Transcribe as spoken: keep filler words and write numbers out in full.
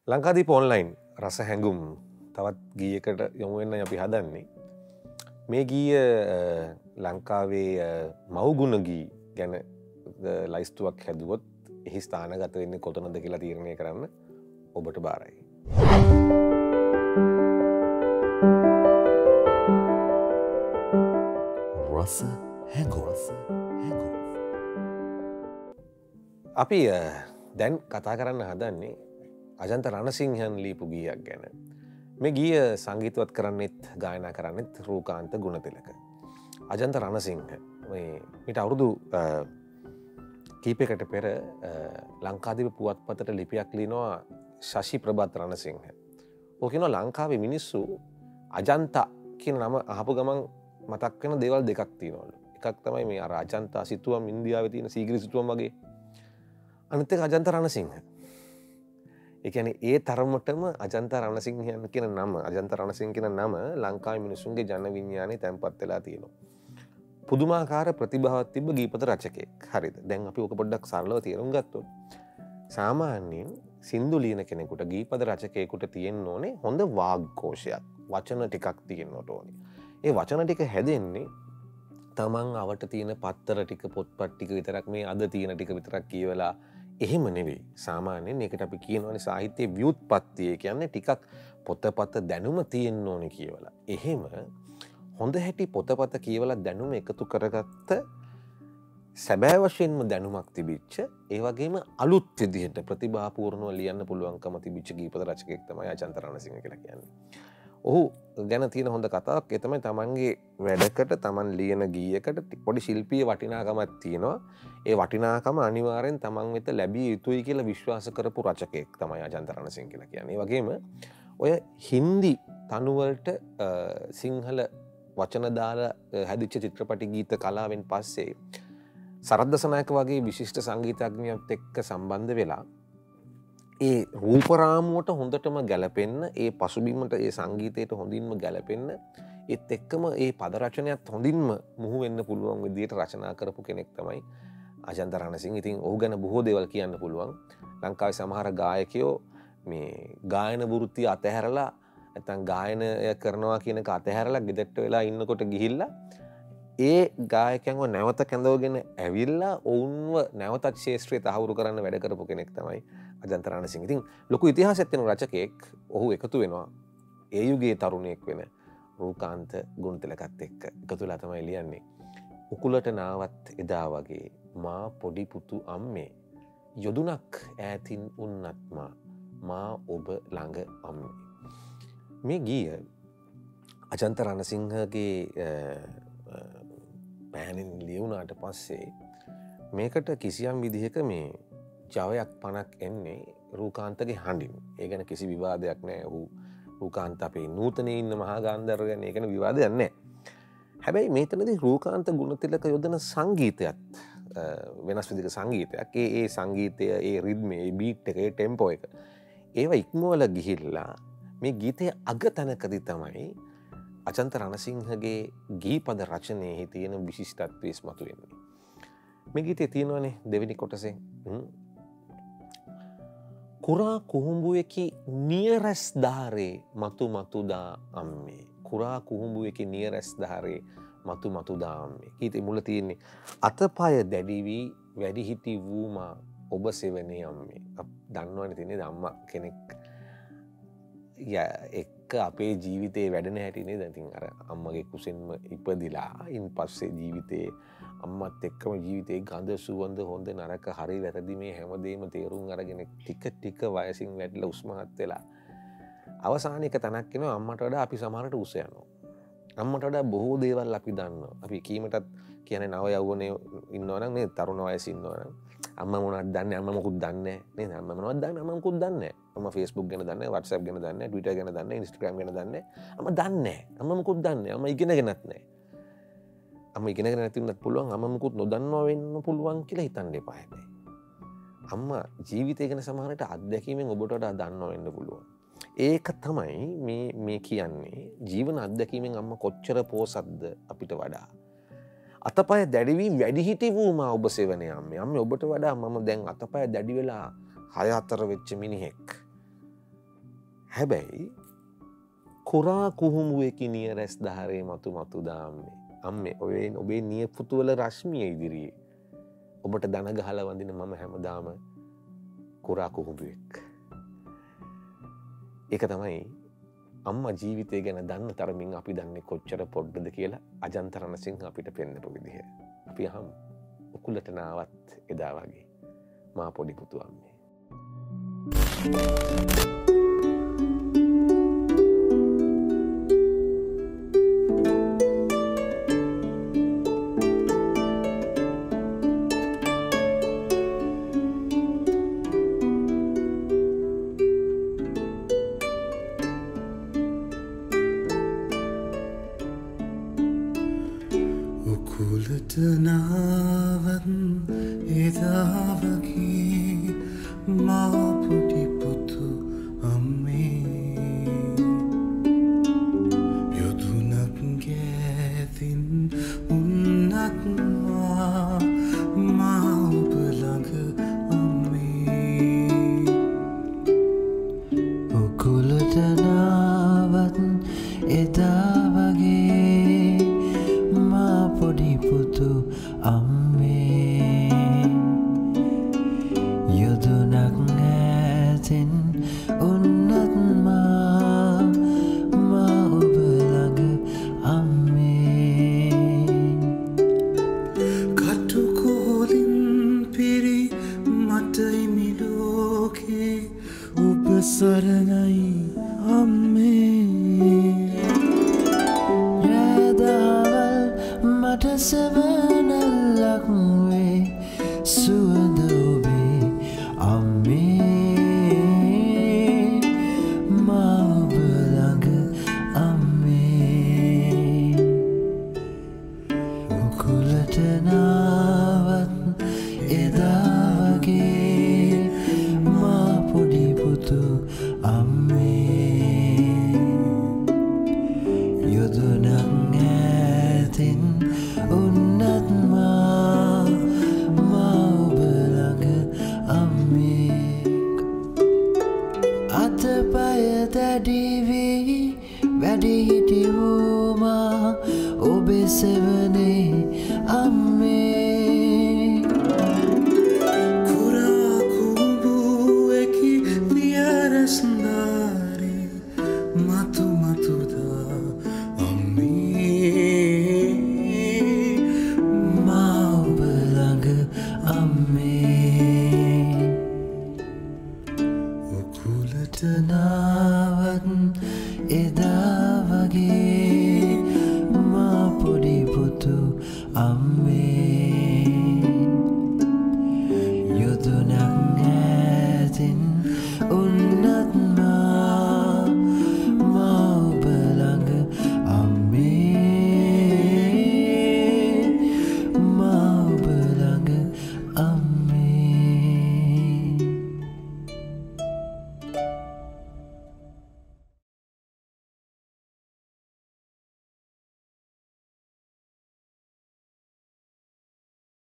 Lankadeepa online රස හැඟුම් තවත් ගීයකට යොමු වෙන්න අපි හදන්නේ. මේ ගීය ලංකාවේ මව්ගුණ ගී ගැන ලයිස්තුවක් හැදුවොත් එහි ස්ථානගත වෙන්නේ කොතනද කියලා තීරණය කරන්න ඔබට බාරයි. රස හැඟුම් හැඟුම් අපි දැන් කතා කරන්න හදන්නේ අජන්ත රණසිංහන් ලියපු ගීයක් ගැන. මේ ගීය සංගීතවත් කරන්නෙත් ගායනා කරන්නෙත් රූකාන්ත ගුණතිලක. අජන්ත රණසිංහ මිට අවුරුදු කීපයකට පෙර ලංකාදීප පුවත්පතට ලිපියක් ලියනවා ශෂි ප්‍රභත් රණසිංහ. ඕකනවා ලංකාවේ මිනිස්සු අජන්තා කියන නම අහපු ගමන් මතක් වෙන දේවල් දෙකක් තියෙනවලු. එකක් තමයි මේ අර අජන්තා සිතුවම් ඉන්දියාවේ තියෙන සීගිරි සිතුවම් වගේ. අනිත් එක අජන්ත රණසිංහ. ඒ කියන්නේ ඒ තරමටම අජන්ත රණසිංහයන් කියන නම අජන්ත රණසිංහ කියන නම ලංකාවේ මිනිසුන්ගේ ජන විඥානයේ තැන්පත් වෙලා තියෙනවා. පුදුමාකාර ප්‍රතිභාවක් තිබ්බ ගීපද රචකයෙක්. හරිද? දැන් අපි ඔක පොඩ්ඩක් සරලව තේරුම් ගත්තොත් සාමාන්‍යයෙන් සින්දු ලියන කෙනෙකුට ගීපද රචකයෙකුට තියෙන්න ඕනේ හොඳ වාග්ഘോഷයක්. වචන ටිකක් තියෙන්න ඕනේ. ඒ වචන ටික හැදෙන්නේ තමන් අවට තියෙන පත්තර ටික පොත්පත් ටික විතරක් මේ අද තියෙන ටික විතරක් කියවලා එහෙම නෙවෙයි. සාමාන්‍යයෙන් ඒකට අපි කියනවානේ සාහිත්‍යයේ ව්‍යුත්පත්තිය කියන්නේ ටිකක් පොතපත දැනුම තියෙන්න ඕනේ කියවලා. එහෙම හොඳ හැටි පොතපත කියවලා දැනුම එකතු කරගත්ත සැබෑ වශයෙන්ම දැනුමක් තිබිච්ච ඒ වගේම අලුත් විදිහට ප්‍රතිභාපූර්ණව ලියන්න පුළුවන්කම තිබිච්ච ගීපද රචකයෙක් තමයි අජන්ත රණසිංහ කියලා කියන්නේ. ඔහු ගැන තියෙන හොඳ කතාවක් ඒ තමයි තමන්ගේ වැඩකට තමන් ලියන ගීයකට පොඩි ශිල්පීය වටිනාකමක් තියෙනවා. ඒ වටිනාකම අනිවාර්යෙන් තමන් වෙත ලැබිය යුතුයි කියලා විශ්වාස කරපු රචකයෙක් තමයි අජන්ත රණසිංහ කියලා කියන්නේ. ඒ වගේම ඔය හින්දි තනුවලට සිංහල වචන දාලා හැදිච්ච චිත්‍රපටි ගීත කලාවෙන් පස්සේ සරත් දසනායක වගේ විශිෂ්ට සංගීතඥයෙක් එක්ක සම්බන්ධ වෙලා ඒ රූපරාමුවට හොඳටම ගැලපෙන්න ඒ පසුබිමට ඒ සංගීතයට හොඳින්ම ගැලපෙන්න ඒත් එක්කම ඒ පද රචනයත් හොඳින්ම මුහු වෙන්න පුළුවන් විදිහට රචනා කරපු කෙනෙක් තමයි අජන්ත රණසිංහ. ඉතින් ඔහු ගැන බොහෝ දේවල් කියන්න පුළුවන්. ලංකාවේ සමහර ගායකයෝ මේ ගායන වෘත්තිය අතහැරලා නැත්නම් ගායනය කරනවා කියන එක අතහැරලා ගෙදරට වෙලා ඉන්නකොට ගිහිල්ලා ඒ ගායකයන්ව නැවත කැඳවගෙන ඇවිල්ලා ඔවුන්ව නැවතත් ශාස්ත්‍රීය තහවුරු කරන්න වැඩ කරපු කෙනෙක් තමයි අජන්ත රණසිංහ. ඉතින් ලොකු ඉතිහාසයක් තියෙන රචකයෙක්. ඔහු එකතු වෙනවා ඒ යුගයේ තරුණයෙක් වෙන රූකාන්ත ගුණතිලකත් එක්ක එකතු වෙලා තමයි ලියන්නේ. උකුලට නාවත් එදා වගේ මා පොඩි පුතු අම්මේ යොදුනක් ඈතින් උන්නත් මා මා ඔබ ළඟ අම්මේ. මේ ගීය අජන්ත රණසිංහගේ පෑනින් ලියවුණාට පස්සේ මේකට කිසියම් විදිහක මේ ජවයක් පණක් එන්නේ රූකාන්තගේ හඬින්. ඒ ගැන කිසි විවාදයක් නැහැ. ඔහු රූකාන්ත අපේ නූතනයේ ඉන්න මහා ගාන්ධර්ව ගැන ඒ ගැන විවාදයක් නැහැ. හැබැයි මේතනදී රූකාන්ත ගුණතිලක යොදන සංගීතයත් වෙනස් විදිහක සංගීතයක්. ඒ ඒ සංගීතය, ඒ රිද්මේ, ඒ බීට් එක, ඒ ටෙම්පෝ එක ඒවා ඉක්මවලා ගිහිල්ලා මේ ගීතයේ අග තැනකදී තමයි අජන්ත රණසිංහගේ ගීපද රචනයේ තියෙන විශිෂ්ටත්වය ඉස්මතු වෙන්නේ. මේ ගීතේ තියෙනවනේ දෙවෙනි කොටසෙන් කුරා කුහුඹුවෙකි නියරැස් ධාරේ මතු මතුදා අම්මේ. කුරා කුහුඹුවෙකි නියරැස් ධාරේ මතු මතුදා අම්මේ. ගීතේ මුල තියෙන්නේ අතපය දැඩි වී වැඩිහිටි වූමා ඔබ සෙවනේ අම්මේ. දන්නවනේ තියෙන්නේ අම්මා කෙනෙක් එක්ක අපේ ජීවිතේ වැඩෙන හැටි නේද? ඉතින් අර අම්මගේ කුසෙන්ම ඉපදිලා ඉන් පස්සේ ජීවිතේ අම්මත් එක්කම ජීවිතේ ගඳ සුවඳ හොඳ නරක හරි වැරදි මේ හැමදේම තේරුම් අරගෙන ටික ටික වයසින් වැඩිලා උස්මහත් වෙලා අවසානයක තැනක් එනවා අම්මට වඩා අපි සමහරට උස යනවා. අම්මට වඩා බොහෝ දේවල් අපි දන්නවා. අපි කීමටත් කියන්නේ නව යෞවනයේ ඉන්නවනම් නේ තරුණ වයසේ ඉන්නවනම් අම්මා මොනවද දන්නේ? අම්මා මොකුත් දන්නේ නැහැ නේද? අම්මා මොනවද දන්නේ? අම්මා මොකුත් දන්නේ නැහැ. අම්මා Facebook ගැන දන්නේ නැහැ, WhatsApp ගැන දන්නේ නැහැ, Twitter ගැන දන්නේ නැහැ, Instagram ගැන දන්නේ නැහැ. අම්මා දන්නේ නැහැ. අම්මා මොකුත් දන්නේ නැහැ. අම්මා ඉගෙනගෙනත් නැහැ. අම්මා ඉගෙනගෙන නැති වුණත් පුළුවන් අම්මා මොකුත් නොදන්නවා වෙන්න පුළුවන් කියලා හිතන්න එපා හැබැයි. අම්මා ජීවිතය ගැන සමහරට අත්දැකීමෙන් ඔබට වඩා දන්නවා වෙන්න පුළුවන්. ඒක තමයි මේ මේ කියන්නේ ජීවන අත්දැකීමෙන් අම්මා කොච්චර පෝසත්ද අපිට වඩා. අතපය දැඩි වී වැඩිහිටි වූ මා ඔබ සෙවනේ අම්මේ. අම්මේ ඔබට වඩා මම දැන් අතපය දැඩි වෙලා හය හතර වෙච්ච මිනිහෙක්. හැබැයි කුරා කුහුඹුවෙකි නිය රැස් දහරේ මතු මතු දාම්මේ. අම්මේ ඔය ඔබේ නියපොතුවල රශ්මිය ඉදිරියේ ඔබට දන ගහලා වඳින මම හැමදාම කුරා කුහුඹුවෙක්. ඒක තමයි අම්මා ජීවිතය ගැන දන්න තරමින් අපි දන්නේ කොච්චර පොඩ්ඩද කියලා අජන්ත රණසිංහ අපිට පෙන්නපු විදිහ. අපි අහමු උකුලට නාවත් එදා වගේ මා පොඩි පුතු අම්මේ. කුලටනාවන් එදාවගේ මා පොඩි පුතු අම්මේ යොදුනක් ගෑතින් උන්නත් මා මා ඔබ ළඟ අම්මේ කුලටනාවන් එදාවගේ මා පොඩි පුතු අම්මේ යොදුනක් ඈතින් උන්නත් මා මා ඔබ ළඟ අම්මේ කටුකොලින් පිරි මටයි ලෝකේ ඔබ සරණයි අම්මේ මට සෙවනැල්ලක් වේ සුවඳ ඔබේ අම්මේ මා ඔබ ළඟ අම්මේ උකුලට නාවත් එදා වගේ මා පොඩි පුතු අම්මේ යොදුනක් ඈතින් උන්නත් මා මා ඔබ ළඟ අම්මේ අතපය දැඩි වී වැඩි හිටි වූ මා ඔබේ සෙවනේ අම්මේ කුරා කුඹුවෙකි නිය රැස් දහරේ මතු මතු දා අම්මේ උකුලට නාවත් එදා වගේ